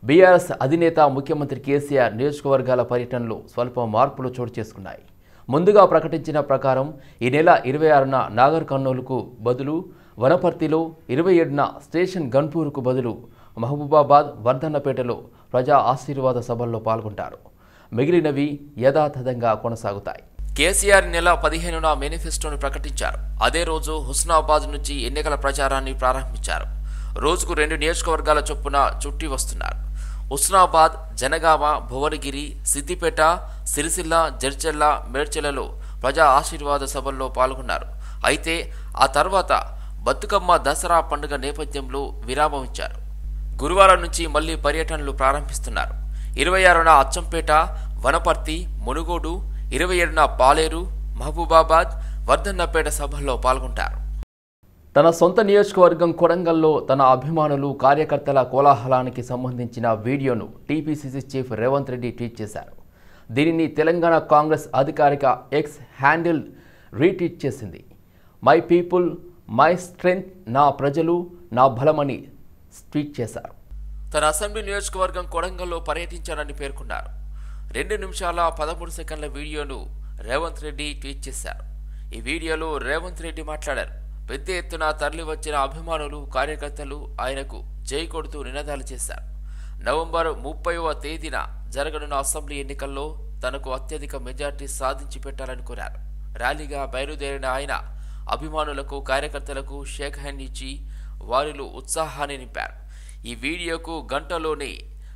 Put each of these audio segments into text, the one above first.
BRS అధినేత ముఖ్యమంత్రి కేసీఆర్ నియోజకవర్గాల పర్యటనలో స్వల్ప మార్పులు చోటు చేసుకున్నాయి. ముందుగా ప్రకటించిన ప్రకారం ఈ నెల 26న నాగర్ కర్నూలుకు బదులు వనపర్తిలో, 27న స్టేషన్ గన్పూర్కు బదులు మహబూబాబాద్, వర్ధన్నపేటలో ప్రజా ఆశీర్వాద సభల్లో పాల్గొంటారు. మిగిలినవి యథాతథంగా కొనసాగుతాయి. కేసీఆర్ నెల 15న మేనిఫెస్టోను ప్రకటించారు. అదే రోజు హుస్నాబాద్ నుంచి ఎన్నికల ప్రచారాన్ని ప్రారంభించారు. రోజుకు 2 నియోజకవర్గాల చొప్పున చుట్టి వస్తున్నారు. హుస్నాబాద్, జనగామ, భువనగిరి, సిద్దిపేట, సిరిసిల్ల, జడ్చర్ల, మేడ్చలలో ప్రజా ఆశీర్వాద సభల్లో పాల్గొన్నారు. అయితే ఆ తర్వాత బతుకమ్మ, దసరా పండుగ నేపథ్యంలో విరామం ఇచ్చారు. గురువారం నుంచి మళ్లీ పర్యటనలు ప్రారంభిస్తున్నారు. 26న అచ్చంపేట, వనపర్తి, మునుగోడు, 27న పాలేరు, మహబూబాబాద్, వర్ధన్నపేట సభల్లో పాల్గొంటారు. తన సొంత నియోజకవర్గం కొడంగల్లో తన అభిమానులు, కార్యకర్తల కోలాహలానికి సంబంధించిన వీడియోను TPCC chief Revanth Reddy tweet చేశారు. దీనిని తెలంగాణ కాంగ్రెస్ అధికారిక ఎక్స్ హ్యాండిల్ రీట్వీట్ చేసింది. మై పీపుల్, మై స్ట్రెంగ్త్, నా ప్రజలు నా బలమని ట్వీట్ చేశారు. తన అసెంబ్లీ నియోజకవర్గం కొడంగల్లో పర్యటించారని పేర్కొన్నారు. 2 నిమిషాల 13 సెకండ్ల వీడియోను రేవంత్ రెడ్డి ట్వీట్ చేశారు. ఈ వీడియోలో రేవంత్ రెడ్డి మాట్లాడారు. పెద్ద ఎత్తున తరలి వచ్చిన అభిమానులు, కార్యకర్తలు ఆయనకు జై కొడుతూ నినాదాలు చేశారు. నవంబర్ 30వ తేదీన జరగనున్న అసెంబ్లీ ఎన్నికల్లో తనకు అత్యధిక మెజార్టీ సాధించి పెట్టాలని కోరారు. ర్యాలీగా బయలుదేరిన ఆయన అభిమానులకు, కార్యకర్తలకు షేక్ హ్యాండ్ ఇచ్చి వారిలో ఉత్సాహాన్ని నింపారు. ఈ వీడియోకు గంటలోనే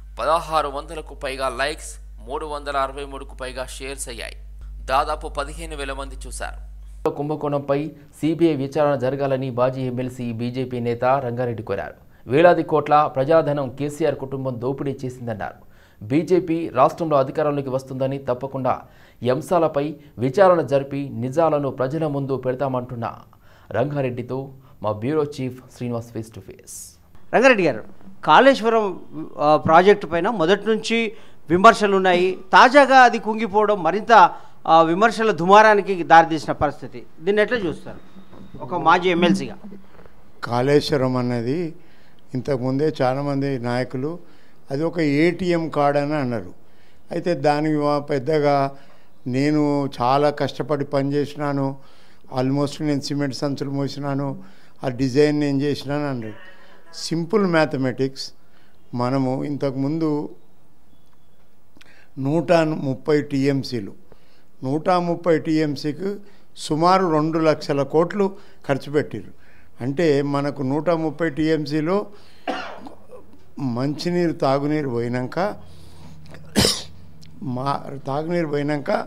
1600కు పైగా లైక్స్, 363కు పైగా షేర్స్ అయ్యాయి. దాదాపు 15,000 మంది చూశారు. కుంభకోణంపై సిబిఐ విచారణ జరగాలని మాజీ ఎమ్మెల్సీ బీజేపీ నేత రంగారెడ్డి కోరారు. వేలాది కోట్ల ప్రజాధనం కేసీఆర్ కుటుంబం దోపిడీ చేసిందన్నారు. బీజేపీ రాష్ట్రంలో అధికారంలోకి వస్తుందని తప్పకుండా ఈ అంశాలపై విచారణ జరిపి నిజాలను ప్రజల ముందు పెడతామంటున్న రంగారెడ్డితో మా bureau chief Srinivas face to face. Rangareddy garu, Kaleshwaram project పైన మొదటి నుంచి విమర్శలు ఉన్నాయి. తాజాగా అది కుంగిపోవడం మరింత విమర్శల దుమారానికి దారితీసిన పరిస్థితి. దీన్ని ఎట్లా చూస్తారు ఒక మాజీ ఎమ్మెల్సీగా? కాళేశ్వరం అన్నది ఇంతకుముందే చాలామంది నాయకులు అది ఒక ఏటీఎం కార్డ్ అని అన్నారు. అయితే దానికి పెద్దగా నేను చాలా కష్టపడి పనిచేసినాను, ఆల్మోస్ట్ నేను సిమెంట్ సంచులు మోసినాను, ఆ డిజైన్ నేను చేసినాను అన్నాడు. Simple mathematics. మనము ఇంతకుముందు 130 టీఎంసీలు, 130 టీఎంసీకి సుమారు 2 లక్షల కోట్లు ఖర్చు పెట్టారు. అంటే మనకు 130 టీఎంసీలో మంచినీరు తాగునీరు పోయినాక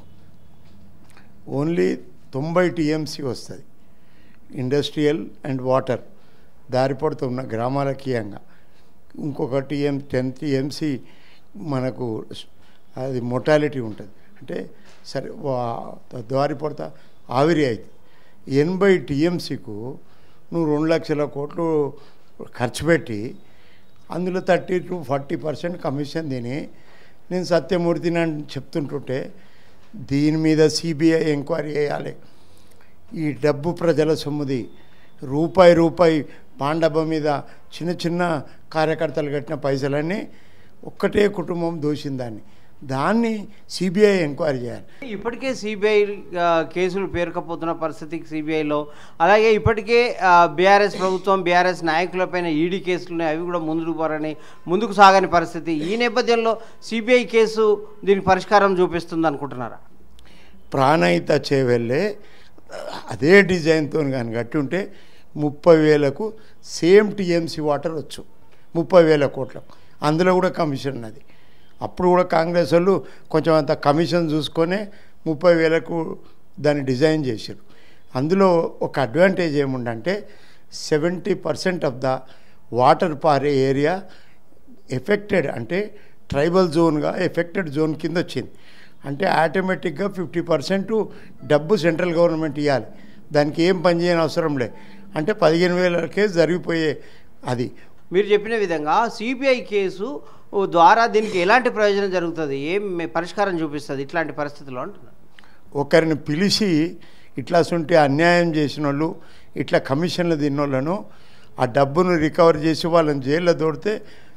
ఓన్లీ 90 టీఎంసీ వస్తుంది. ఇండస్ట్రియల్ అండ్ వాటర్ దారిపడుతున్న గ్రామాలకీయంగా ఇంకొక 10 టీఎంసీ మనకు అది మొటాలిటీ ఉంటుంది. అంటే సరే దారిపడతా ఆవిరి అవుతుంది. 80 టీఎంసీకు నువ్వు 2 లక్షల కోట్లు ఖర్చు పెట్టి అందులో 30 to 40% కమిషన్ తిని నేను సత్యమూర్తిని అని చెప్తుంటుంటే దీని మీద సిబిఐ ఎంక్వైరీ చేయాలి. ఈ డబ్బు ప్రజల సొమ్ముది. రూపాయి పాండబ్బ మీద చిన్న చిన్న కార్యకర్తలు కట్టిన పైసలన్నీ ఒక్కటే కుటుంబం దోషిందాన్ని. దాన్ని సిబిఐ ఎంక్వైరీ చేయాలి. ఇప్పటికే సిబిఐ కేసులు పేరుకపోతున్న పరిస్థితికి సిబిఐలో, అలాగే ఇప్పటికే బీఆర్ఎస్ ప్రభుత్వం, బీఆర్ఎస్ నాయకులపైన ఈడీ కేసులు ఉన్నాయి. అవి కూడా ముందుకు సాగని పరిస్థితి. ఈ నేపథ్యంలో సిబిఐ కేసు దీనికి పరిష్కారం చూపిస్తుంది అనుకుంటున్నారా? ప్రాణహిత చేవెళ్ళే అదే డిజైన్తో కానీ కట్టి ఉంటే 30,000కు సేమ్ టీఎంసీ వాటర్ వచ్చు. 30,000 కోట్లకు అందులో కూడా కమిషన్ ఉన్నది. అప్పుడు కూడా కాంగ్రెస్ వాళ్ళు కొంచెం అంత కమిషన్ చూసుకొని 30,000కు దాన్ని డిజైన్ చేశారు. అందులో ఒక అడ్వాంటేజ్ ఏముందంటే 70% ఆఫ్ ద వాటర్ పారే ఏరియా ఎఫెక్టెడ్, అంటే ట్రైబల్ జోన్గా ఎఫెక్టెడ్ జోన్ కింద వచ్చింది. అంటే ఆటోమేటిక్గా 50% డబ్బు సెంట్రల్ గవర్నమెంట్ ఇవ్వాలి. దానికి ఏం పని చేయని అవసరం లే. అంటే 15,000 జరిగిపోయే అది. మీరు చెప్పిన విధంగా సిబిఐ కేసు ద్వారా దీనికి ఎలాంటి ప్రయోజనం జరుగుతుంది, ఏం పరిష్కారం చూపిస్తుంది ఇట్లాంటి పరిస్థితుల్లో అంటున్నారు? ఒకరిని పిలిచి ఇట్లా సొంటి అన్యాయం చేసిన వాళ్ళు, ఇట్లా కమిషన్లు తిన్నోళ్ళను ఆ డబ్బును రికవర్ చేసి వాళ్ళని జైల్లో దోడితే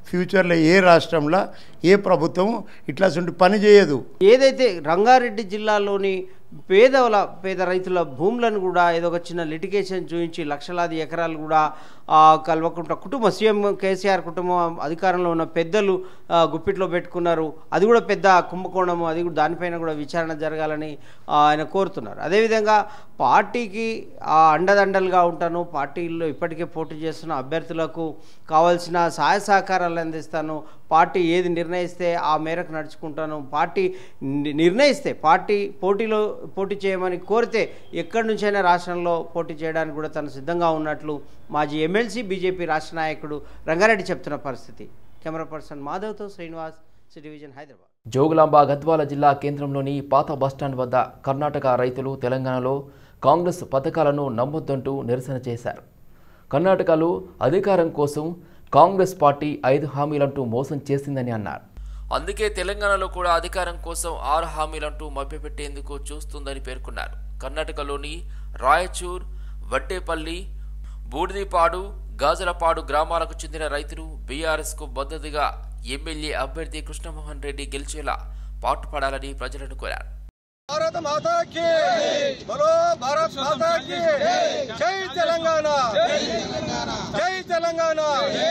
ఫ్యూచర్లో ఏ రాష్ట్రంలో ఏ ప్రభుత్వం ఇట్లా పని చేయదు. ఏదైతే రంగారెడ్డి జిల్లాలోని పేద రైతుల భూములను కూడా ఏదో ఒక చిన్న లిటిగేషన్ చూపించి లక్షలాది ఎకరాలు కూడా కల్వకుంట్ల కుటుంబం, సీఎం కేసీఆర్ కుటుంబం అధికారంలో ఉన్న పెద్దలు గుప్పిట్లో పెట్టుకున్నారు. అది కూడా పెద్ద కుంభకోణము. అది కూడా దానిపైన కూడా విచారణ జరగాలని ఆయన కోరుతున్నారు. అదేవిధంగా పార్టీకి అండదండలుగా ఉంటాను, పార్టీల్లో ఇప్పటికే పోటీ చేస్తున్న అభ్యర్థులకు కావాల్సిన సహాయ సహకారాలు అందిస్తాను, పార్టీ ఏది నిర్ణయిస్తే ఆ మేరకు నడుచుకుంటాను, పార్టీ నిర్ణయిస్తే పార్టీ పోటీ చేయమని కోరితే ఎక్కడి నుంచైనా రాష్ట్రంలో పోటీ చేయడానికి కూడా తను సిద్ధంగా ఉన్నట్లు మాజీ ఎమ్మెల్సీ బీజేపీ రాష్ట్ర నాయకుడు రంగారెడ్డి చెప్తున్న పరిస్థితి. కెమెరా పర్సన్ మాధవ్తో శ్రీనివాస్, సిటీ విజన్, హైదరాబాద్. జోగులాంబ గద్వాల జిల్లా కేంద్రంలోని పాత బస్టాండ్ వద్ద కర్ణాటక రైతులు తెలంగాణలో కాంగ్రెస్ పథకాలను నమ్మొద్దంటూ నిరసన చేశారు. కర్ణాటకలో అధికారం కోసం కాంగ్రెస్ పార్టీ 5 హామీలంటూ మోసం చేసిందని అన్నారు. అందుకే తెలంగాణలో కూడా అధికారం కోసం 6 హామీలంటూ మభ్యపెట్టేందుకు చూస్తుందని పేర్కొన్నారు. కర్ణాటకలోని రాయచూర్, వడ్డేపల్లి, బూడిదిపాడు, గాజలపాడు గ్రామాలకు చెందిన రైతులు బీఆర్ఎస్కు మద్దతుగా ఎమ్మెల్యే అభ్యర్థి కృష్ణమోహన్ రెడ్డి గెలిచేలా పాటుపడాలని ప్రజలను కోరారు. भारत माता की बोलो, भारत माता की जय तेलंगाना, जय तेलंगाना,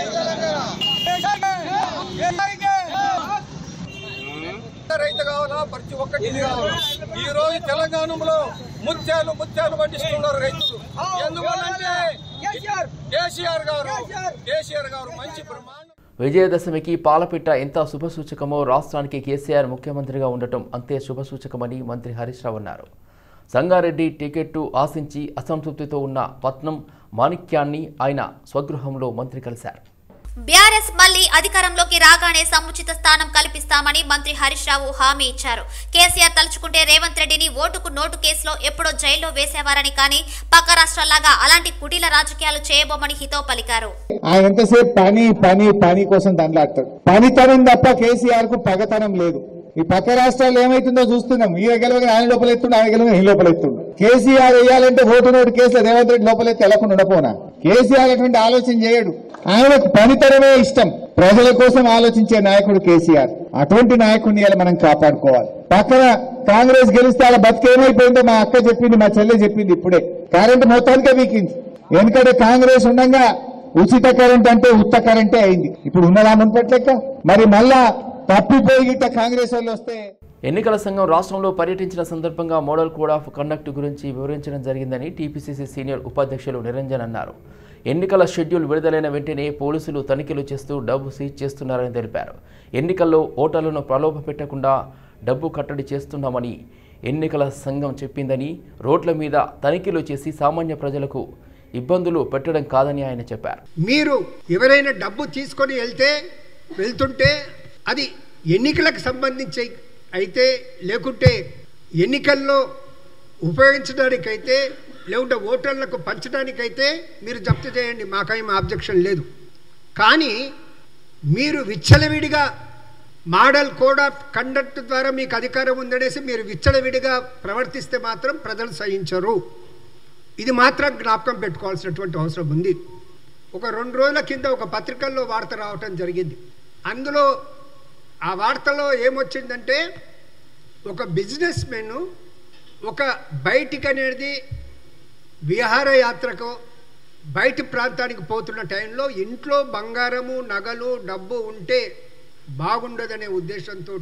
రైతు కావాలా, ప్రతి ఒక్కటి కావాలి. ఈ రోజు తెలంగాణలో ముత్యాలు పండిస్తున్నారు రైతులు. ఎందువల్లంటే కేసీఆర్ గారు మంచి ప్రమాణం. విజయదశమికి పాలపిట్ట ఎంత శుభసూచకమో రాష్ట్రానికి కేసీఆర్ ముఖ్యమంత్రిగా ఉండటం అంతే శుభసూచకమని మంత్రి హరీష్ రావు అన్నారు. సంగారెడ్డి టికెట్టు ఆశించి అసంతృప్తితో ఉన్న పట్నం మాణిక్యాన్ని ఆయన స్వగృహంలో మంత్రి కలిశారు. బీఆర్ఎస్ మళ్లీ అధికారంలోకి రాగానే సముచిత స్థానం కల్పిస్తామని మంత్రి హరీష్ రావు హామీ ఇచ్చారు. కేసీఆర్ తలుచుకుంటే రేవంత్ రెడ్డిని ఓటుకు నోటు కేసులో ఎప్పుడో జైల్లో వేసేవారని, కానీ పక్క రాష్ట్రాల్లాగా అలాంటి కుటీల రాజకీయాలు చేయబోమని హితవు పలికారు. ఆయన ఎంతసేపు పని కోసం దండలాడతాడు. పనితనం తప్ప కేసీఆర్ కు పగతనం లేదు. ఈ పక్క రాష్ట్రాల్లో ఏమైతుందో చూస్తున్నాం. ఈయన గెలవగా ఆయన లోపలెత్తుండు, ఆయన గెలవగా ఈ లోపలెత్తుండు. కేసీఆర్ వేయాలంటే ఓటు నోటు కేసులో రేవంత్ రెడ్డి లోపలెత్తి వెళ్లకుండా ఉండపోనా? కేసీఆర్ అటువంటి ఆలోచన చేయడు. ఆయనకు పనితనమే ఇష్టం. ప్రజల కోసం ఆలోచించే నాయకుడు కేసీఆర్. అటువంటి నాయకుడిని మనం కాపాడుకోవాలి. పక్కన కాంగ్రెస్ గెలిస్తే అలా బతికేమైపోయిందో మా అక్క చెప్పింది, మా చెల్లె చెప్పింది. ఇప్పుడే కరెంటు మొత్తానికే వీకింది. ఎందుకంటే కాంగ్రెస్ ఉండగా ఉచిత కరెంట్ అంటే ఉత్త కరెంటే అయింది. ఇప్పుడు ఉన్నదా మున్పట్లెక్క? మరి మళ్ళా తప్పిపోయి గిట్ట కాంగ్రెస్ వాళ్ళు వస్తే. ఎన్నికల సంఘం రాష్ట్రంలో పర్యటించిన సందర్భంగా మోడల్ కోడ్ ఆఫ్ కండక్ట్ గురించి వివరించడం జరిగిందని టీపీసీసీ సీనియర్ ఉపాధ్యక్షులు నిరంజన్ అన్నారు. ఎన్నికల షెడ్యూల్ విడుదలైన వెంటనే పోలీసులు తనిఖీలు చేస్తూ డబ్బు సీజ్ చేస్తున్నారని తెలిపారు. ఎన్నికల్లో ఓటర్లను ప్రలోభ పెట్టకుండా డబ్బు కట్టడి చేస్తున్నామని ఎన్నికల సంఘం చెప్పిందని, రోడ్ల మీద తనిఖీలు చేసి సామాన్య ప్రజలకు ఇబ్బందులు పెట్టడం కాదని ఆయన చెప్పారు. మీరు ఎవరైనా డబ్బు తీసుకొని వెళ్తుంటే అది ఎన్నికలకు సంబంధించి అయితే, లేకుంటే ఎన్నికల్లో ఉపయోగించడానికైతే, లేకుంటే ఓటర్లకు పంచడానికైతే మీరు జప్తు చేయండి, మాకేం ఆబ్జెక్షన్ లేదు. కానీ మీరు విచ్చలవిడిగా మోడల్ కోడ్ ఆఫ్ కండక్ట్ ద్వారా మీకు అధికారం ఉందనేసి మీరు విచ్చలవిడిగా ప్రవర్తిస్తే మాత్రం ప్రజలు సహించరు. ఇది మాత్రం జ్ఞాపకం పెట్టుకోవాల్సినటువంటి అవసరం ఉంది. ఒక 2 రోజుల కింద ఒక పత్రికల్లో వార్త రావటం జరిగింది. అందులో ఆ వార్తలో ఏమొచ్చిందంటే, ఒక బిజినెస్ మెన్ ఒక బయటికి అనేది విహారయాత్రకు బయటి ప్రాంతానికి పోతున్న టైంలో ఇంట్లో బంగారము, నగలు, డబ్బు ఉంటే బాగుండదనే ఉద్దేశంతో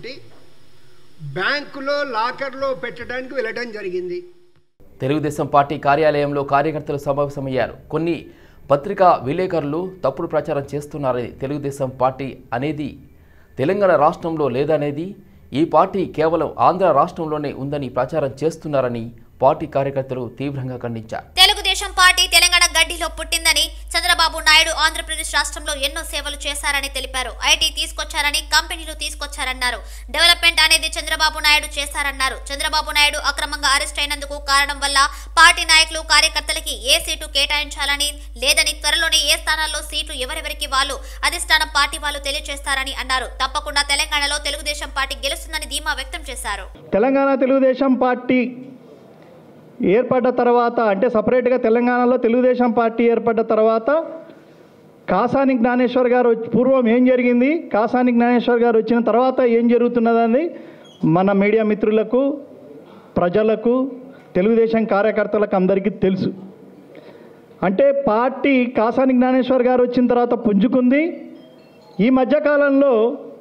బ్యాంకులో లాకర్లో పెట్టడానికి వెళ్ళడం జరిగింది. తెలుగుదేశం పార్టీ కార్యాలయంలో కార్యకర్తలు సమావేశమయ్యారు. కొన్ని పత్రికా విలేకరులు తప్పుడు ప్రచారం చేస్తున్నారని, తెలుగుదేశం పార్టీ అనేది తెలంగాణ రాష్ట్రంలో లేదనేది, ఈ పార్టీ కేవలం ఆంధ్ర రాష్ట్రంలోనే ఉందని ప్రచారం చేస్తున్నారని పార్టీ కార్యకర్తలు తీవ్రంగా ఖండించారు. తెలుగుదేశం పార్టీ తెలంగాణ గడ్డిలో పుట్టిందని, చంద్రబాబు నాయుడు ఆంధ్రప్రదేశ్ రాష్ట్రంలో ఎన్నో సేవలు చేశారని తెలిపారు. ఐటీ తీసుకొచ్చారని, కంపెనీలు తీసుకొచ్చారన్నారు. డెవలప్మెంట్ అనేది చంద్రబాబు నాయుడు చేశారన్నారు. చంద్రబాబు నాయుడు అక్రమంగా అరెస్ట్ అయినందుకు కారణం వల్ల పార్టీ నాయకులు, కార్యకర్తలకి ఏ సీటు కేటాయించాలని లేదని, త్వరలోనే ఏ స్థానాల్లో సీట్లు ఎవరెవరికి వాళ్ళు అధిష్టానం పార్టీ వాళ్ళు తెలియజేస్తారని అన్నారు. తప్పకుండా తెలంగాణలో తెలుగుదేశం పార్టీ గెలుస్తుందని ధీమా వ్యక్తం చేశారు. తెలంగాణ తెలుగుదేశం పార్టీ ఏర్పడ్డ తర్వాత, అంటే సపరేట్గా తెలంగాణలో తెలుగుదేశం పార్టీ ఏర్పడ్డ తర్వాత కాసాని జ్ఞానేశ్వర్ గారు పూర్వం ఏం జరిగింది, కాసాని జ్ఞానేశ్వర్ గారు వచ్చిన తర్వాత ఏం జరుగుతున్నదని మన మీడియా మిత్రులకు, ప్రజలకు, తెలుగుదేశం కార్యకర్తలకు అందరికీ తెలుసు. అంటే పార్టీ కాసాని జ్ఞానేశ్వర్ గారు వచ్చిన తర్వాత పుంజుకుంది. ఈ మధ్యకాలంలో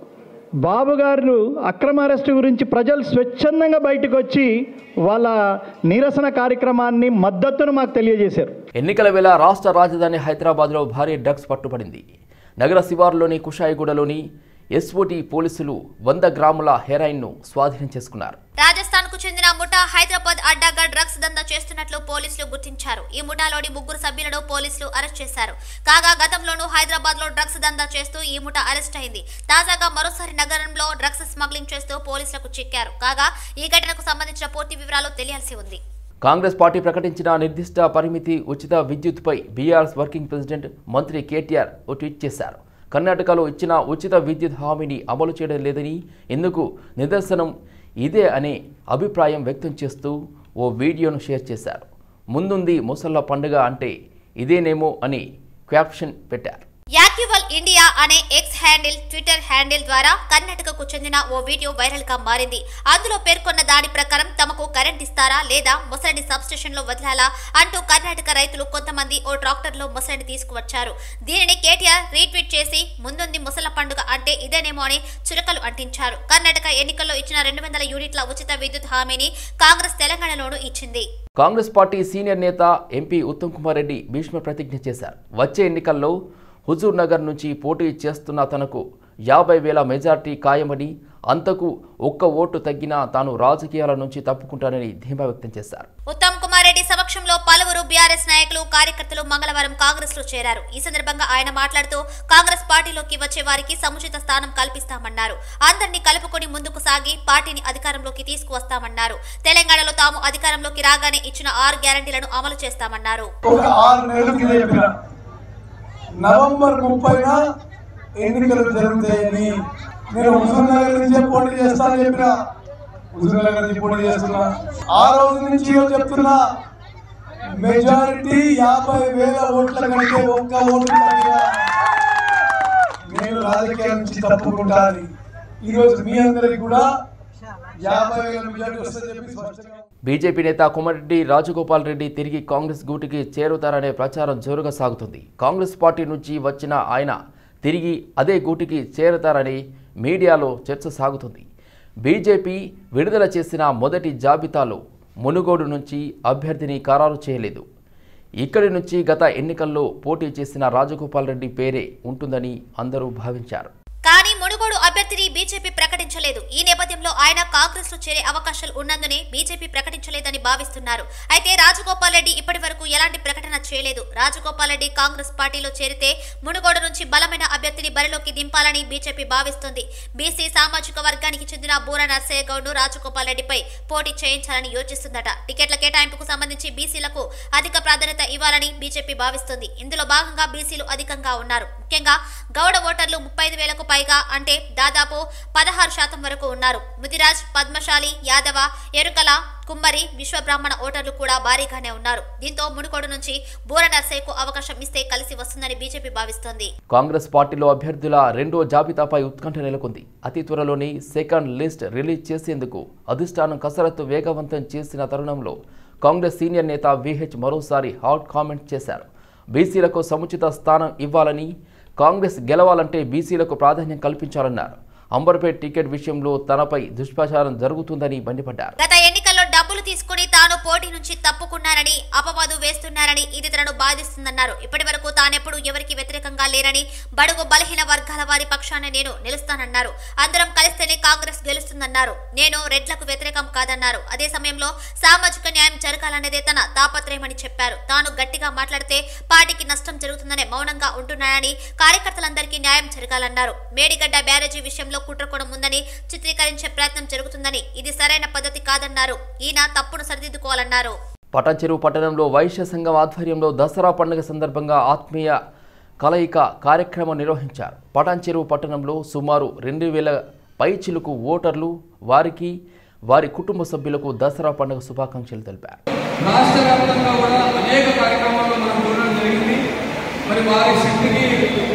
బాబు గారు అక్రమ అరెస్టు గురించి ప్రజలు స్వచ్ఛందంగా బయటకు వచ్చి వాళ్ళ నిరసన కార్యక్రమాన్ని మద్దతును మాకు తెలియజేశారు. ఎన్నికల వేళ రాష్ట్ర రాజధాని హైదరాబాద్లో భారీ డ్రగ్స్ పట్టుబడింది. నగర శివారులోని కుషాయిగూడలోని ఎస్ఓటీ పోలీసులు 100 గ్రాముల హెరాయిన్ను స్వాధీనం చేసుకున్నారు. రాజస్థాన్ కు చెందిన ముఠా హైదరాబాద్ అడ్డాగా డ్రగ్స్ దందా చేస్తున్నట్లు పోలీసులు గుర్తించారు. ఈ ముఠాలోని 3 సభ్యులను పోలీసులు అరెస్ట్ చేశారు. కాగా గతంలోనూ హైదరాబాద్ లో డ్రగ్స్ దందా చేస్తూ ఈ ముఠా అరెస్ట్ అయింది. తాజాగా మరోసారి నగరంలో డ్రగ్స్ స్మగ్లింగ్ చేస్తూ పోలీసులకు చిక్కారు. కాగా ఈ ఘటనకు సంబంధించిన పూర్తి వివరాలు తెలియాల్సి ఉంది. కాంగ్రెస్ పార్టీ ప్రకటించిన నిర్దిష్ట పరిమితి ఉచిత విద్యుత్పై బీఆర్ఎస్ వర్కింగ్ ప్రెసిడెంట్ మంత్రి కేటీఆర్ ఓ ట్వీట్ చేశారు. కర్ణాటకలో ఇచ్చిన ఉచిత విద్యుత్ హామీని అమలు చేయడం లేదని, ఇందుకు నిదర్శనం ఇదే అనే అభిప్రాయం వ్యక్తం చేస్తూ ఓ వీడియోను షేర్ చేశారు. ముందుంది ముసళ్ళ పండుగ అంటే ఇదేనేమో అని క్యాప్షన్ పెట్టారు. యాక్యువల్ ఇండియా అనే ఎక్స్ హ్యాండిల్ ట్విట్టర్ హ్యాండిల్ ద్వారా కర్ణాటకకు చెందిన ఓ వీడియో వైరల్ గా మారింది. అందులో పేర్కొన్న దాని ప్రకారం తమకు కరెంట్ ఇస్తారా లేదా ముసలిని సబ్స్టేషన్ లో వదిలాలా అంటూ కర్ణాటక రైతులు కొంతమంది ఓ ట్రాక్టర్ లో ముసలిని తీసుకువచ్చారు. దీనిని కేటీఆర్ రీట్వీట్ చేసి ముందుంది ముసల పండుగ అంటే ఇదేనేమో అని చురకలు అంటించారు. కర్ణాటక ఎన్నికల్లో ఇచ్చిన 200 యూనిట్ల ఉచిత విద్యుత్ హామీని కాంగ్రెస్ తెలంగాణలోనూ ఇచ్చింది. కాంగ్రెస్ పార్టీ సీనియర్ నేత ఎంపీ ఉత్తమ్ కుమార్ రెడ్డి భీష్మ ప్రతిజ్ఞ చేశారు. వచ్చే ఎన్నికల్లో హుజూర్ నగర్ నుంచి పోటీ చేస్తున్న తనకు 50,000 మెజార్టీ ఖాయమని, అంతకు ఒక్క ఓటు తగ్గినా తాను రాజకీయాల నుంచి తప్పుకుంటానని ధీమా వ్యక్తం చేశారు. ఉత్తమ్ కుమార్ రెడ్డి సమక్షంలో పలువురు బీఆర్ఎస్ నాయకులు, కార్యకర్తలు మంగళవారం కాంగ్రెస్ లో చేరారు. ఈ సందర్భంగా ఆయన మాట్లాడుతూ కాంగ్రెస్ పార్టీలోకి వచ్చే వారికి సముచిత స్థానం కల్పిస్తామన్నారు. అందరినీ కలుపుకొని ముందుకు సాగి పార్టీని అధికారంలోకి తీసుకువస్తామన్నారు. తెలంగాణలో తాము అధికారంలోకి రాగానే ఇచ్చిన 6 గ్యారంటీలను అమలు చేస్తామన్నారు. నవంబర్ 30న ఎన్నికలు జరుగుతాయని నేను హుజూర్నగర్ నుంచే పోటీ చేస్తానని చెప్పిన, హుజూర్నగర్ నుంచి పోటీ చేస్తున్నా. ఆ రోజు నుంచి చెప్తున్నా, మెజారిటీ 50,000 ఓట్ల కంటే ఒక్క ఓటు తగ్గినా నేను రాజకీయాల నుంచి తప్పుకుంటాను. ఈరోజు మీ అందరికి కూడా 50,000 మెజారిటీ వస్తుందని చెప్పి స్పష్టంగా. బీజేపీ నేత కోమటిరెడ్డి రాజగోపాల్ రెడ్డి తిరిగి కాంగ్రెస్ గూటికి చేరుతారనే ప్రచారం జోరుగా సాగుతుంది. కాంగ్రెస్ పార్టీ నుంచి వచ్చిన ఆయన తిరిగి అదే గూటికి చేరుతారని మీడియాలో చర్చ సాగుతుంది. బీజేపీ విడుదల చేసిన మొదటి జాబితాలో మునుగోడు నుంచి అభ్యర్థిని ఖరారు చేయలేదు. ఇక్కడి నుంచి గత ఎన్నికల్లో పోటీ చేసిన రాజగోపాల్ రెడ్డి పేరే ఉంటుందని అందరూ భావించారు. కానీ మునుగోడు అభ్యర్థిని బీజేపీ ప్రకటించలేదు. ఈ నేపథ్యంలో ఆయన కాంగ్రెస్ లో చేరే అవకాశాలు ఉన్నందునే బీజేపీ ప్రకటించలేదని భావిస్తున్నారు. అయితే రాజగోపాల్ రెడ్డి ఇప్పటి వరకు ఎలాంటి ప్రకటన చేయలేదు. రాజగోపాల్ రెడ్డి కాంగ్రెస్ పార్టీలో చేరితే మునుగోడు నుంచి బలమైన అభ్యర్థిని బరిలోకి దింపాలని బీజేపీ భావిస్తుంది. బీసీ సామాజిక వర్గానికి చెందిన బూర నర్సయ్య గౌడ్ రాజగోపాల్ రెడ్డిపై పోటీ చేయించాలని యోచిస్తుందట. టికెట్ల కేటాయింపుకు సంబంధించి బీసీలకు అధిక ప్రాధాన్యత ఇవ్వాలని బీజేపీ భావిస్తుంది. ఇందులో భాగంగా బీసీలు అధికంగా ఉన్నారు. ముఖ్యంగా గౌడ ఓటర్లు 35,000కు పైగా అంటే దాదాపు 16% వరకు ఉన్నారు. ముదిరాజ్, పద్మశాలి, యాదవ, ఎరుకల, కుమ్మరి, విశ్వబ్రాహ్మణ ఓటర్లు కూడా భారీగానే ఉన్నారు. దీంతో మునుగోడు నుంచి బూర నర్సయ్యకు అవకాశం ఇస్తే కలిసి వస్తుందని బీజేపీ భావిస్తోంది. కాంగ్రెస్ పార్టీలో అభ్యర్థుల రెండో జాబితాపై ఉత్కంఠ నెలకొంది. అతి త్వరలోనే సెకండ్ లిస్ట్ రిలీజ్ చేసేందుకు అధిష్టానం కసరత్తు వేగవంతం చేసిన తరుణంలో కాంగ్రెస్ సీనియర్ నేత విహెచ్ మరోసారి హాట్ కామెంట్ చేశారు. బీసీలకు సముచిత స్థానం ఇవ్వాలని, కాంగ్రెస్ గెలవాలంటే బీసీలకు ప్రాధాన్యం కల్పించాలన్నారు. అంబర్పేట్ టికెట్ విషయంలో తనపై దుష్ప్రచారం జరుగుతుందని మండిపడ్డారు. గత ఎన్నికల్లో డబ్బులు తీసుకుని తాను పోటీ నుంచి తప్పుకున్నారని అపవాదు వేస్తున్నారని, ఇది తనను బాధిస్తుందన్నారు. ఇప్పటి వరకు తానెప్పుడు ఎవరికి వ్యతిరేకంగా లేరని, బడుగు బలహీన వర్గాల వారి పక్షాన నేను నిలుస్తానన్నారు. అందరం కలిస్తేనే కాంగ్రెస్ గెలుస్తుందన్నారు. నేను రెడ్లకు వ్యతిరేకం కాదన్నారు. అదే సమయంలో సామాజిక న్యాయం జరగాలనేదే తన తాపత్రయమని చెప్పారు. తాను గట్టిగా మాట్లాడితే పార్టీకి నష్టం జరుగుతుందనే మౌనంగా ఉంటున్నానని, కార్యకర్తలందరికీ న్యాయం జరగాలన్నారు. మేడిగడ్డ బ్యారేజీ విషయంలో కుట్రకోణం ఉందని చిత్రీకరించే ప్రయత్నం జరుగుతుందని, ఇది సరైన పద్ధతి కాదన్నారు. ఈయన తప్పును సరిదిద్దుకోవాలన్నారు. పటాన్చెరువు పట్టణంలో వైశ్య సంఘం ఆధ్వర్యంలో దసరా పండుగ సందర్భంగా ఆత్మీయ కలయిక కార్యక్రమం నిర్వహించారు. పటాన్చెరువు పట్టణంలో సుమారు 2,000 పైచిలుకు ఓటర్లు వారికి వారి కుటుంబ సభ్యులకు దసరా పండుగ శుభాకాంక్షలు తెలిపారు. రాష్ట్ర వ్యాప్తంగా కూడా అనేక కార్యక్రమాల్లో మనం చూడడం జరిగింది. మరి వారి శక్తికి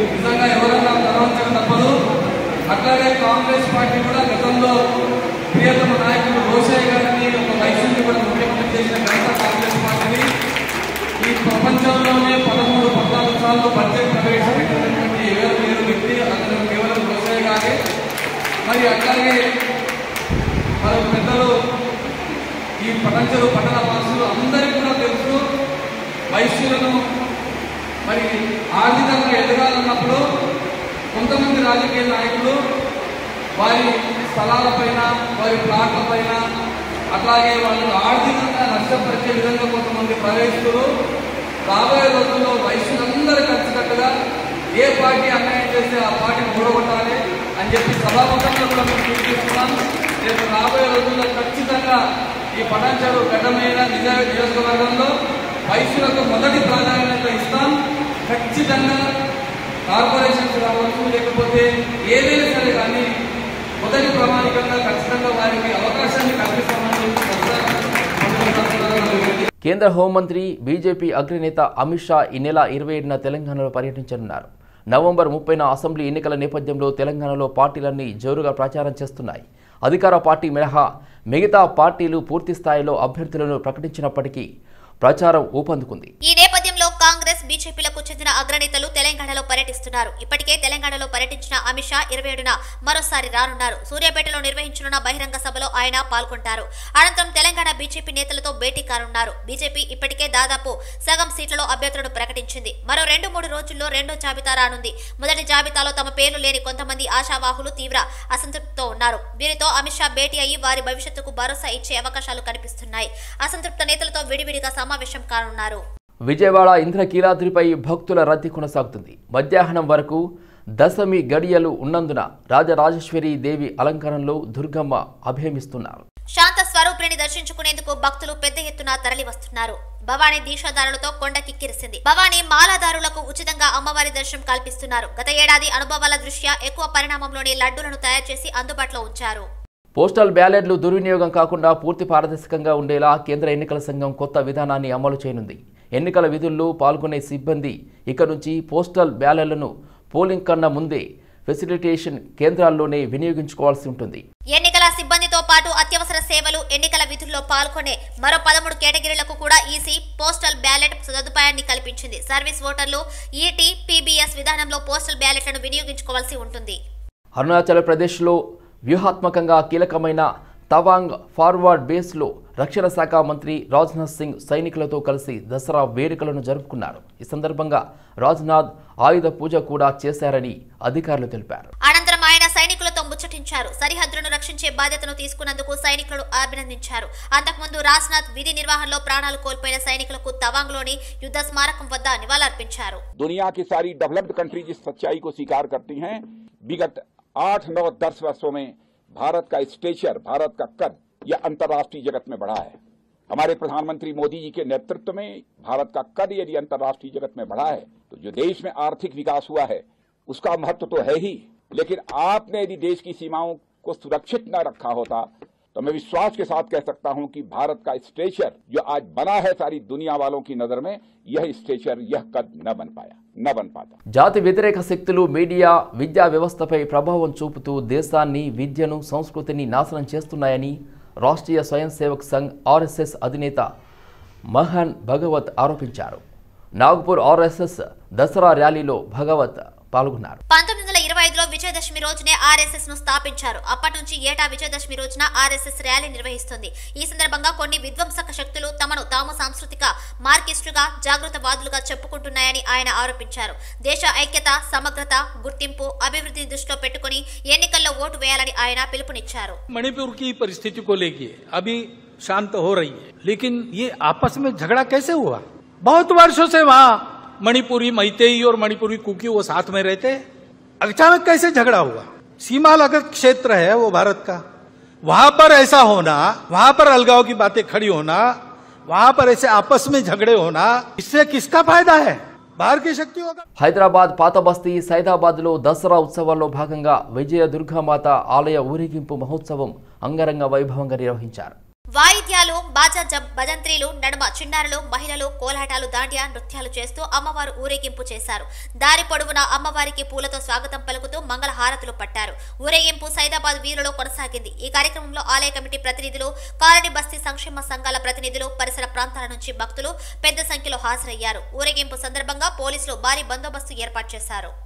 అట్లాగే కాంగ్రెస్ పార్టీ కూడా గతంలో ప్రియతమ నాయకుడు రోషయ్య గారిని ఒక వైశ్యుని కూడా ముఖ్యమంత్రి చేసిన ఘనత కాంగ్రెస్ పార్టీని. ఈ ప్రపంచంలోనే 13-14 సార్లు బడ్జెట్ ప్రవేశపెట్టినటువంటి ఏకైక వ్యక్తి అతను కేవలం రోషయ్య గారే. మరి అట్లాగే మన పెద్దలు ఈ పటంచెరు పట్టణ వాసులు అందరికీ కూడా తెలుసు, వైశ్యులను మరి ఆర్థికంగా ఎదగాలన్నప్పుడు కొంతమంది రాజకీయ నాయకులు వారి స్థలాలపైన, వారి ప్లాట్లపైన, అట్లాగే వాళ్ళు ఆర్థికంగా నష్టపరిచే విధంగా కొంతమంది ప్రవేశిస్తులు. రాబోయే రోజుల్లో వైశ్యులందరూ కలిసికట్టుగా ఏ పార్టీ అన్యాయం చేస్తే ఆ పార్టీని కూడగొట్టాలి అని చెప్పి సభాముఖంగా కూడా మేము సూచిస్తున్నాం. రేపు రాబోయే రోజుల్లో ఖచ్చితంగా ఈ పటాన్చెరు గడ్డమైన నియోజకవర్గంలో వైశ్యులకు మొదటి ప్రాధాన్యత ఇస్తాం. ఖచ్చితంగా కార్పొరేషన్స్ కావచ్చు, లేకపోతే ఏదైనా సరే కానీ మొదటి ప్రామాణికంగా ఖచ్చితంగా వారికి అవకాశాన్ని కల్పిస్తామని కేంద్ర హోంమంత్రి బీజేపీ అగ్రనేత అమిత్ షా ఈ నెల 27న తెలంగాణలో పర్యటించనున్నారు. నవంబర్ 30న అసెంబ్లీ ఎన్నికల నేపథ్యంలో తెలంగాణలో పార్టీలన్నీ జోరుగా ప్రచారం చేస్తున్నాయి. అధికార పార్టీ మినహా మిగతా పార్టీలు పూర్తి స్థాయిలో అభ్యర్థులను ప్రకటించినప్పటికీ ప్రచారం ఊపందుకుంది. ఈ నేపథ్యంలో కాంగ్రెస్ బీజేపీలకు చెందిన అగ్రనేతలు తెలంగాణలో పర్యటిస్తున్నారు. ఇప్పటికే తెలంగాణలో పర్యటించిన అమిత్ షా 27న మరోసారి రానున్నారు. సూర్యాపేటలో నిర్వహించనున్న బహిరంగ సభలో ఆయన పాల్గొంటారు. అనంతరం తెలంగాణ బీజేపీ నేతలతో భేటీ కానున్నారు. బీజేపీ ఇప్పటికే దాదాపు సగం సీట్లలో అభ్యర్థులను ప్రకటించింది. మరో 2-3 రోజుల్లో రెండో జాబితా రానుంది. మొదటి జాబితాలో తమ పేర్లు లేని కొంతమంది ఆశావాహులు తీవ్ర అసంతృప్తితో ఉన్నారు. వీరితో అమిత్ షా భేటీ అయ్యి వారి భవిష్యత్తుకు భరోసా ఇచ్చే అవకాశాలు కనిపిస్తున్నాయి. అసంతృప్త నేతలతో విడివిడిగా సమావేశం కానున్నారు. విజయవాడ ఇంద్రకీలాద్రిపై భక్తుల రద్దీ కొనసాగుతుంది. మధ్యాహ్నం వరకు దశమి గడియలు ఉన్నందున రాజరాజేశ్వరి దేవి అలంకారంలో దుర్గమ్మ అభయమిస్తున్నారు. శాంత స్వరూపిణిని దర్శించుకునేందుకు భక్తులు పెద్ద ఎత్తున తరలి వస్తున్నారు. భవానీ దీక్షాదారులతో కొండ కిక్కిరిసింది. భవానీ మాలాదారులకు ఉచితంగా అమ్మవారి దర్శనం కల్పిస్తున్నారు. గత ఏడాది అనుభవాల దృష్ట్యా ఎక్కువ పరిణామంలోని లడ్డూలను తయారు చేసి అందుబాటులో ఉంచారు. పోస్టల్ బ్యాలెట్లు దుర్వినియోగం కాకుండా పూర్తి పారదర్శకంగా ఉండేలా కేంద్ర ఎన్నికల సంఘం కొత్త విధానాన్ని అమలు చేయనుంది. ఎన్నికల విధుల్లో పాల్గొనే సిబ్బంది ఇక నుంచి పోస్టల్ బ్యాలెట్లను పోలింగ్ కన్నా ముందే ఫెసిలిటేషన్ కేంద్రాల్లోనే వినియోగించుకోవాల్సి ఉంటుంది. ఎన్నికల సిబ్బందితో పాటు అత్యవసర సేవలు, ఎన్నికల విధుల్లో పాల్గొనే మరో 13 కేటగిరీలకు కూడా ఈసీ పోస్టల్ బ్యాలెట్ సదుపాయాన్ని కల్పించింది. సర్వీస్ ఓటర్లు ఈటీ, పీబీఎస్ విధానంలో పోస్టల్ బ్యాలెట్లను వినియోగించుకోవాల్సి ఉంటుంది. అరుణాచల్ ప్రదేశ్లో వ్యూహాత్మకంగా కీలకమైన తవాంగ్ ఫార్వర్డ్ బేస్లో రక్షణ శాఖ మంత్రి రాజ్నాథ్ సింగ్ సైనికులతో కలిసి దసరా వేడుకలను జరుపుకున్నారు. ఈ సందర్భంగా రాజ్నాథ్ ఆయుధ పూజ కూడా చేశారని అధికారులు తెలిపారు. అనంతరం ఆయన సైనికులతో ముచ్చటించారు. సరిహద్దులను రక్షించే బాధ్యతను తీసుకున్నందుకు సైనికులను అభినందించారు. అంతకుముందు రాజ్నాథ్ విధి నిర్వహణలో ప్రాణాలు కోల్పోయిన సైనికులకు తవాంగ్లోని యుద్ధ స్మారకం వద్ద నివాళులర్పించారు. दुनिया की सारी डेवलप्ड कंट्रीज इस सच्चाई को स्वीकार करती हैं. विगत 8, 9, 10 वर्षों में भारत का स्टेचर, भारत का कद यह अंतर्राष्ट्रीय जगत में बढ़ा है. हमारे प्रधानमंत्री मोदी जी के नेतृत्व में भारत का कद यदि अंतर्राष्ट्रीय जगत में बढ़ा है तो जो देश में आर्थिक विकास हुआ है उसका महत्व तो है ही, लेकिन आपने यदि देश की सीमाओं को सुरक्षित न रखा होता तो मैं विश्वास के साथ कह सकता हूं कि भारत का स्टेचर जो आज बना है सारी दुनिया वालों की नजर में, यह स्टेचर, यह कद न बन पाता. జాతి వ్యతిరేక శక్తులు మీడియా, విద్యా వ్యవస్థపై ప్రభావం చూపుతూ దేశాన్ని, విద్యను, సంస్కృతిని నాశనం చేస్తున్నాయని రాష్ట్రీయ స్వయం సేవక్ సంఘ్ ఆర్ఎస్ఎస్ అధినేత మోహన్ భగవత్ ఆరోపించారు. నాగపూర్ ఆర్ఎస్ఎస్ దసరా ర్యాలీలో భగవత్ పాల్గొన్నారు. 1925లో విజయదశమి రోజునే ఆర్ఎస్ఎస్ ను స్థాపించారు. అప్పటి నుంచి ఏటా విజయదశమి రోజున ఆర్ఎస్ఎస్ ర్యాలీ నిర్వహిస్తుంది. ఈ సందర్భంగా కొన్ని విధ్వంసక శక్తులు తమను తాము సాంస్కృతిక మార్కిస్టుగా, జాగృతవాదులుగా చెప్పుకుంటున్నాయని ఆయన ఆరోపించారు. దేశ ఐక్యత, సమగ్రత, గుర్తింపు, అభివృద్ధిని దృష్టిలో పెట్టుకుని ఎన్నికల్లో ఓటు వేయాలని ఆయన పిలుపునిచ్చారు. मणिपुर की परिस्थिति को लेकर अभी शांत हो रही है, लेकिन ये आपस में झगड़ा कैसे हुआ? बहुत वर्षों से वहाँ मणिपुरी मैतेई और मणिपुरी कुकी वो साथ में रहते, अचानक कैसे झगड़ा हुआ? सीमा लगत क्षेत्र है वो भारत का, वहां पर ऐसा होना, वहां पर अलगाव की बातें खड़ी होना, वहां पर ऐसे आपस में झगड़े होना, इससे किसका फायदा है? बाहर की शक्तियों का. హైదరాబాద్ పాత బస్తీ సైదాబాద్లో దసరా ఉత్సవాల్లో భాగంగా విజయ దుర్గామాత ఆలయ ఊరేగింపు మహోత్సవం అంగరంగ వైభవంగా నిర్వహించారు. వాయిద్యాలు, బాజా భజంత్రీలు నడుమ చిన్నారులు మహిళలు కోలాటాలు దాండియా నృత్యాలు చేస్తూ అమ్మవారు ఊరేగింపు చేశారు. దారి పొడవునా అమ్మవారికి పూలతో స్వాగతం పలుకుతూ మంగళ హారతులు పట్టారు. ఊరేగింపు సైదాబాద్ వీరులో కొనసాగింది. ఈ కార్యక్రమంలో ఆలయ కమిటీ ప్రతినిధులు, కాలనీ బస్తీ సంక్షేమ సంఘాల ప్రతినిధులు, పరిసర ప్రాంతాల నుంచి భక్తులు పెద్ద సంఖ్యలో హాజరయ్యారు. ఊరేగింపు సందర్భంగా పోలీసులు భారీ బందోబస్తు ఏర్పాటు చేశారు.